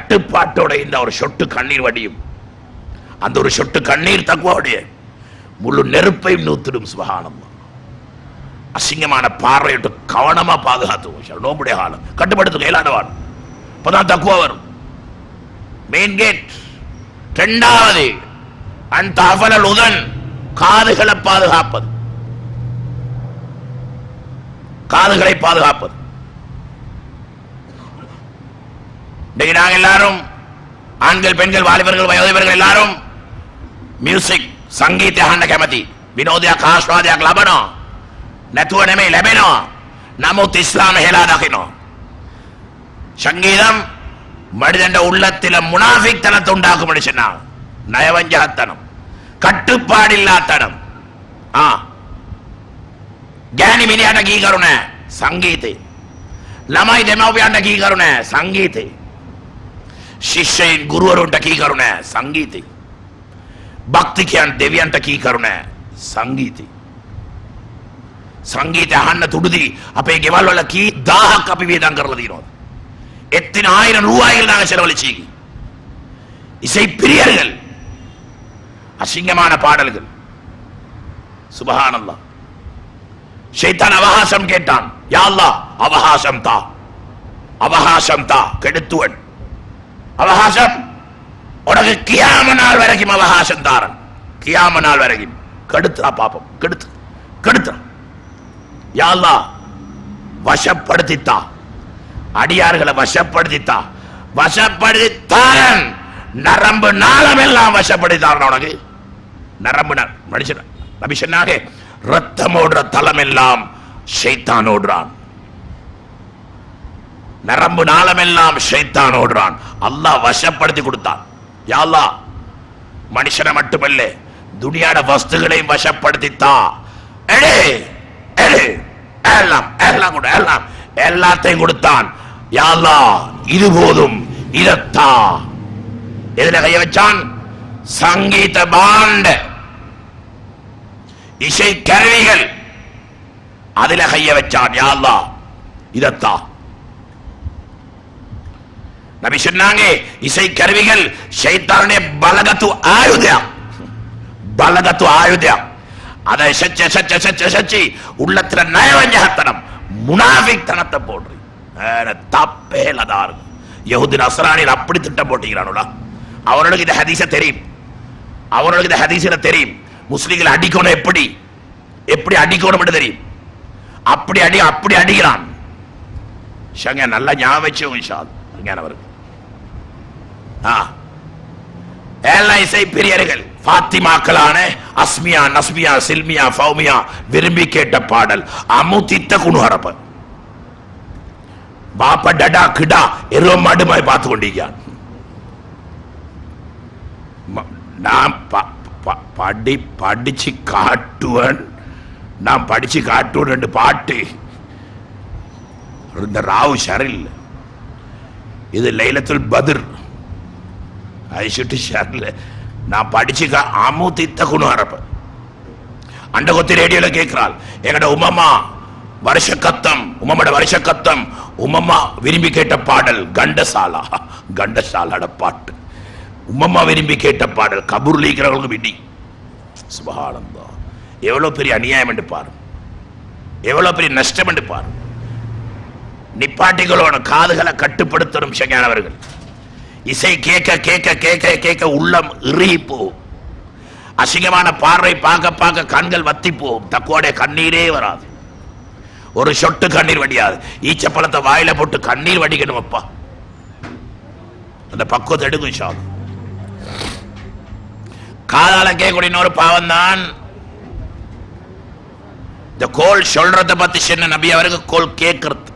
கட்டுப்பாட்டோட இந்த ஒரு சொட்டு கண்ணீர் வடியும். அந்த ஒரு சொட்டு கண்ணீர் தக்வாவுடைய முழு நெருப்பையும் நூத்திடும். சுபஹானல்லாஹ். அசிங்கமான பார்வையிட்டு கவனமா பாதுகாத்து நோம்புடைய காலம் கட்டுப்படுத்தும் இயலாதவான். அப்பதான் தக்குவா வரும். Main gate. இரண்டாவது அந்த அவலல் உதன், காதுகளை பாதுகாப்பது. காதுகளை பாதுகாப்பது. நாங்கள் எல்லாரும் ஆண்கள் பெண்கள் வாலிபர்கள் வயோதிபர்கள் எல்லாரும் මියුසික් සංගීතය අහන්න කැමති. විනෝදයක් ආස්වාදයක් ලබනවා. නැතුව නෙමෙයි ලැබෙනවා. නමුත් ඉස්ලාම හෙලා දකිනවා. සංගීதம் மனிதன் உள்ளத்தில முனாஃபிக் தனத்தை உண்டாக்கும் சொன்னா. நயவஞ்சகத்தனம், கட்டுப்பாடில்லாத்தனம். ज्ञानी मिनियाට කී කරුණ සංගීතේ. ළමයි දෙමව්පියන්ට කී කරුණ සංගීතේ. ශිෂ්‍යයන් ගුරුවරුන්ට කී කරුණ සංගීතේ. භක්තිකයන් දෙවියන්ට කී කරුණ සංගීතේ. සංගීතය අහන්න තුඩුදී අපේ ගෙවල් වල කී 1000ක් අපි වේදම් කරලා දිනනවා. எத்தனை ஆயிரம் ரூபாய்கள் நாங்கள் செலவழிச்சீங்க. இசை பிரியர்கள், அசிங்கமான பாடல்கள். சுபஹானல்லாஹ். ஷைத்தான் அவகாசம் கேட்டான். யா அல்லாஹ் அவகாசம் தா, அவகாசம் தா. கெடுத்துவன் அவகாசம் உனக்கு கியாம நாள் வரைக்கும் அவகாசம் தாரன். கியாம நாள் வரைக்கும் கெடுத்துறா பாப்போம். கெடுத்துறா. யா அல்லாஹ் வசப்படுத்தித்தா, அடியார்களை வசப்படுத்தித்தா. வசப்படுத்தாரன் நரம்பு நாளம் எல்லாம் வசப்படுத்தாரன். உனக்கு நரம்பு மனுஷன் நபி சொன்னாங்க, ரத்தம் ஓடுற தலம் எல்லாம் ஷைத்தான் ஓடுறான். நரம்பு நாளம் எல்லாம் ஷைத்தான் ஓடுறான். அல்லாஹ் வசப்படுத்தி கொடுத்தான். யா அல்லாஹ் மனுஷனை மட்டுமல்ல துனியாட வஸ்துகளையும் வசப்படுத்தித்தா. எல்லாத்தையும் கொடுத்தான். யா அல்லாஹ் இது போதும், இதத்தா. எதுல கைய வச்சான்? சங்கீத பாண்ட, இசை கருவிகள், அதுல கைய வச்சான். யா அல்லாஹ் இதத்தா. நபி சொன்னாங்க, இசை கருவிகள் ஷைத்தானுடைய பலகத்து ஆயுதம். பலகத்து ஆயுதம். அதை சச்சி உள்ளத்துல நயவஞ்சகத்தனம், முனாஃபிக் தனத்தை போடுறீங்க. தப்பே இல்லாதா இருக்கும். யஹூதி நஸ்ரானில் அப்படி திட்டம் போட்டீங்களானுடா. அவர்களுக்கு இந்த ஹதீஸ தெரியும். அவர்களுக்கு இந்த ஹதீஸில தெரியும். முஸ்லிம்களை அடிக்கணும், எப்படி எப்படி அடிக்கணும் என்று தெரியும். அப்படி அடிக்கிறான். நல்லா ஞாபகம் வச்சு எல்லாம் இசை பிரியர்கள். பாத்திமாக்களான அஸ்மியா, நஸ்மியா, சில்மியா, ஃபௌமியா விரும்பி கேட்ட பாடல் அமுத்தித்த குணுஹரப்ப. பாப்ப டடா கிடா எருவ மாடுமாய் பார்த்து கொண்டிருக்கான். நான் படிச்சு காட்டுவன், நான் படிச்சு காட்டுவன். ரெண்டு பாட்டு. இந்த ராவு ஷரில், இது லைலத்துல் பத்ர். நான் படிச்சு அமுத்தித்த குணுஹரப்ப. அண்ட கொத்தி ரேடியோல கேட்கிறாள். எங்கட உமம்மா வருஷ கத்தம், உமம்மோட வருஷ கத்தம், உமம்மா விரும்பி கேட்ட பாடல் கண்டசாலா. கண்டசாலாட பாட்டு உமம்மா விரும்பி கேட்ட பாடல். கபூர்ல இருக்கிறவங்களுக்கு விடி. சுபஹானல்லாஹ். எவ்வளவு பெரிய அநியாயம் என்று பாரு, எவ்வளவு பெரிய நஷ்டம் என்று பாரு. நிப்பாட்டிகளோட காதுகளை கட்டுப்படுத்தணும் ஷங்கானவர்கள். இசை கேட்க கேட்க கேட்க கேட்க உள்ளம் இறுகி போகும். அசிங்கமான பார்வை பார்க்க பார்க்க கண்கள் வத்தி போகும். தக்குவோடைய கண்ணீரே வராது. ஒரு சொட்டு கண்ணீர் வடியாது. ஈச்சப்பழத்தை வாயில போட்டு கண்ணீர் வடிக்கணும். அப்பா அந்த பக்குவத்தை எடுக்கும். ஷாப் காதால கேட்கக்கூடிய இன்னொரு பாவம் தான் இந்த கோல் சொல்றத பத்தி சொன்ன நபி அவருக்கு கோல் கேட்கறது.